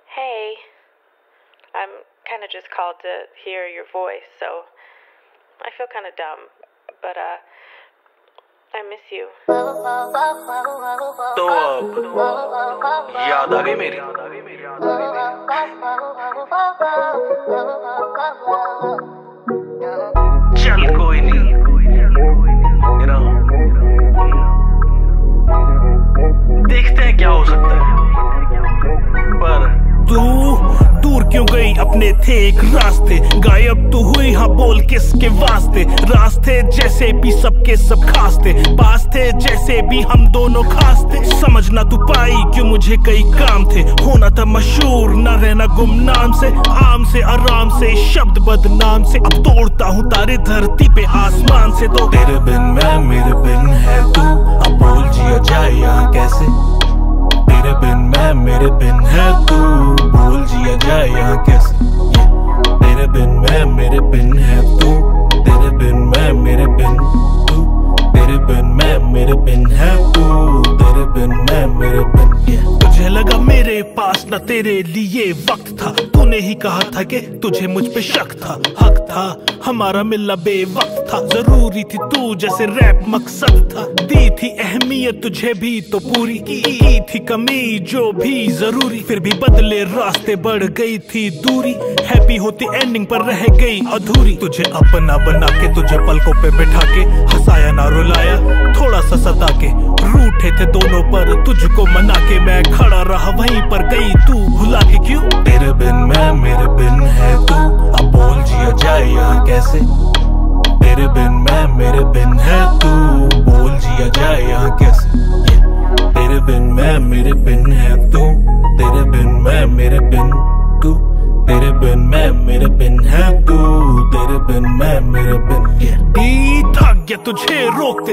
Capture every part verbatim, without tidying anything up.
Hey, I'm kind of just called to hear your voice, so I feel kind of dumb, but uh, I miss you. तो अब याद आ गई मेरी। चल कोई नहीं, you know, देखते हैं क्या हो सकता है। पर तू दूर क्यों गई? अपने थे एक रास्ते, गायब तू हुई, हाँ बोल किसके वास्ते? रास्ते जैसे भी सबके सब खास थे, पास थे जैसे भी हम दोनों खास थे। समझना तू पाई क्यों मुझे कई काम थे, होना था मशहूर ना रहना गुमनाम से। आम से आराम से शब्द बदनाम से, अब तोड़ता हूँ तारे धरती पे आसमान से। तो तेरे बिन मैं मेरे बिन है तू, अब बोल जिया जाए यहाँ कैसे? तेरे बिन मैं मेरे बिन है तू, बोल जिया जाए यहाँ कैसे? तेरे बिन मैं मेरे बिन है तू, तेरे बिन मैं मेरे बिन तू, तेरे बिन मैं मेरे बिन है तू, तेरे बिन मैं मेरे बिन। तुझे लगा मेरे पास न तेरे लिए वक्त था, तूने ही कहा था कि तुझे मुझ पे शक था। हक था हमारा मिलना बेवक्त था, जरूरी थी तू जैसे रैप मकसद था। दी थी अहमियत तुझे भी तो पूरी, की थी कमी जो भी जरूरी, फिर भी बदले रास्ते बढ़ गई थी दूरी। हैप्पी होती एंडिंग पर रह गई अधूरी। तुझे अपना बना के तुझे पलकों पे बैठा के, हंसाया ना रुलाया थोड़ा सा सता के, रूठे थे दोनों पर तुझको मना के। मैं खड़ा रहा वहीं पर, गई तू भुला के क्यों? तेरे बिन मैं मेरे बिन है तू, अब बोल जिया जाए यहाँ कैसे? तेरे बिन मैं मेरे बिन है तू, बोल जिया जाए यहाँ कैसे? तेरे बिन मैं मेरे बिन है तू, तेरे बिन मैं मेरे बिन तू, तेरे बिन मैं मेरे बिन है तू, तेरे बिन मैं मेरे बिन। दी थक गया तुझे रोकते,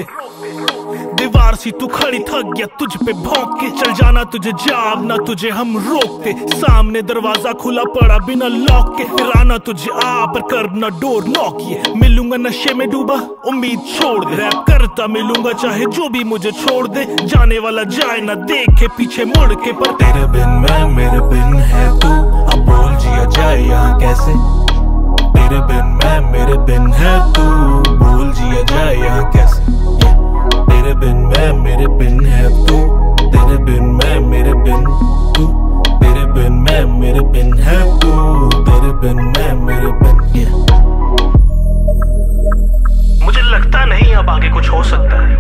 दीवार सी तू खड़ी, थक गया तुझ पे भौंक के। चल जाना तुझे जाब ना तुझे हम रोकते, सामने दरवाजा खुला पड़ा बिना लॉक के। फिर आना तुझे आ पर कर ना डोर नॉक ये। मिलूंगा नशे में डूबा उम्मीद छोड़ दे, रैप करता मिलूंगा चाहे जो भी मुझे छोड़ दे। जाने वाला जाए ना देखे पीछे मुड़ के। पर तेरे बिन मैं मेरे बिन है तू, अब बोल जिया जाए यहाँ कैसे? तेरे बिन मैं मेरे बिन है तू, बोल जिया जाए यहाँ कैसे? तेरे बिन मैं मेरे बिन है तू, तेरे बिन मैं मेरे बिन तू, तेरे बिन मैं मेरे बिन है तू, तेरे बिन मैं मेरे बिन। मुझे लगता नहीं अब आगे कुछ हो सकता है।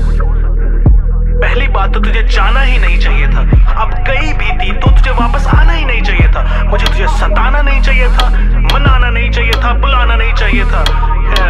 पहली बात तो तुझे जाना ही नहीं चाहिए था, अब गई भी थी तो तुझे वापस आना ही नहीं चाहिए था। मुझे तुझे सताना नहीं चाहिए था, मनाना नहीं चाहिए था, बुलाना नहीं चाहिए था।